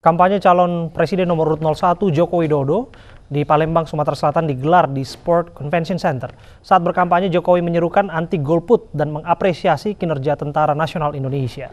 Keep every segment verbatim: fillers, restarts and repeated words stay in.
Kampanye calon presiden nomor urut nol satu Joko Widodo di Palembang, Sumatera Selatan digelar di Sport Convention Center. Saat berkampanye, Jokowi menyerukan anti golput dan mengapresiasi kinerja Tentara Nasional Indonesia.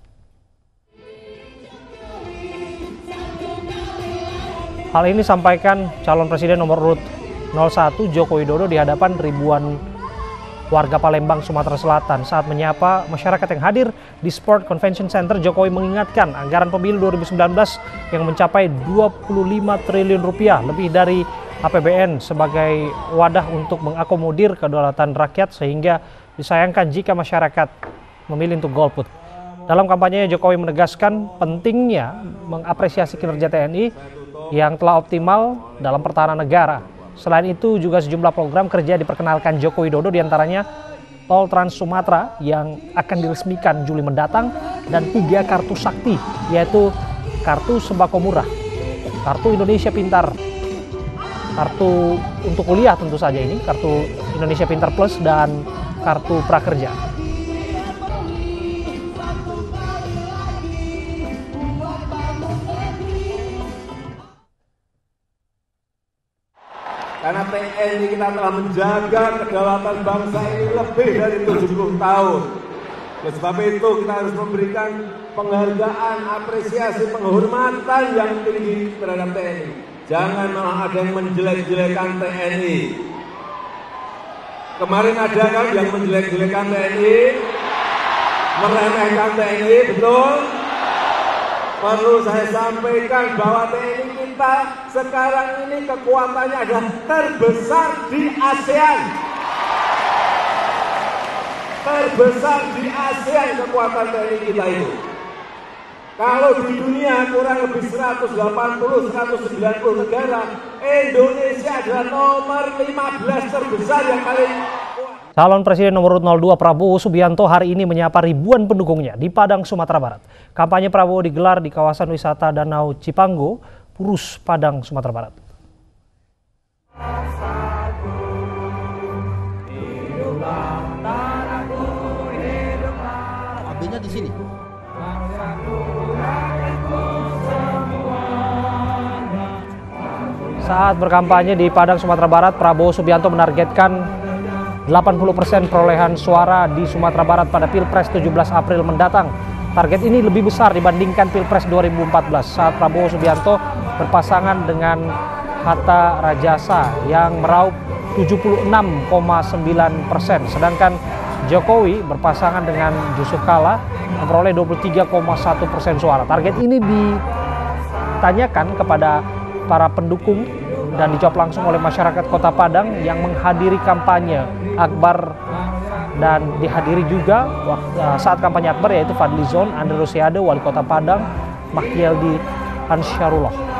Hal ini disampaikan calon presiden nomor urut nol satu Joko Widodo di hadapan ribuan warga Palembang, Sumatera Selatan. Saat menyapa masyarakat yang hadir di Sport Convention Center, Jokowi mengingatkan anggaran pemilu dua ribu sembilan belas yang mencapai dua puluh lima triliun rupiah lebih dari A P B N sebagai wadah untuk mengakomodir kedaulatan rakyat, sehingga disayangkan jika masyarakat memilih untuk golput. Dalam kampanyenya, Jokowi menegaskan pentingnya mengapresiasi kinerja T N I yang telah optimal dalam pertahanan negara. Selain itu, juga sejumlah program kerja diperkenalkan Joko Widodo, diantaranya Tol Trans Sumatera yang akan diresmikan Juli mendatang, dan tiga kartu sakti, yaitu kartu sembako murah, kartu Indonesia Pintar, kartu untuk kuliah tentu saja ini, kartu Indonesia Pintar Plus, dan kartu prakerja. Karena T N I kita telah menjaga kedaulatan bangsa ini lebih dari tujuh puluh tahun. Oleh sebab itu kita harus memberikan penghargaan, apresiasi, penghormatan yang tinggi terhadap T N I. Jangan malah ada yang menjelek-jelekan T N I. Kemarin ada kan yang menjelek-jelekan T N I, meremehkan T N I, betul? Perlu saya sampaikan bahwa T N I kita sekarang ini kekuatannya adalah terbesar di ASEAN. Terbesar di ASEAN kekuatan T N I kita itu. Kalau di dunia kurang lebih seratus delapan puluh sampai seratus sembilan puluh negara, Indonesia adalah nomor lima belas terbesar yang paling kuat. Calon Presiden nomor urut nol dua Prabowo Subianto hari ini menyapa ribuan pendukungnya di Padang, Sumatera Barat. Kampanye Prabowo digelar di kawasan wisata Danau Cipanggo, Purus, Padang, Sumatera Barat. Abinya di sini. Saat berkampanye di Padang, Sumatera Barat, Prabowo Subianto menargetkan delapan puluh persen perolehan suara di Sumatera Barat pada Pilpres tujuh belas April mendatang. Target ini lebih besar dibandingkan Pilpres dua ribu empat belas saat Prabowo Subianto berpasangan dengan Hatta Rajasa yang meraup tujuh puluh enam koma sembilan persen. Sedangkan Jokowi berpasangan dengan Yusuf Kala memperoleh dua puluh tiga koma satu persen suara. Target ini ditanyakan kepada para pendukung dan dijawab langsung oleh masyarakat Kota Padang yang menghadiri kampanye akbar, dan dihadiri juga saat kampanye akbar yaitu Fadlizon, Andre Rosiade, Wali Kota Padang, Mahyeldi Ansyarullah.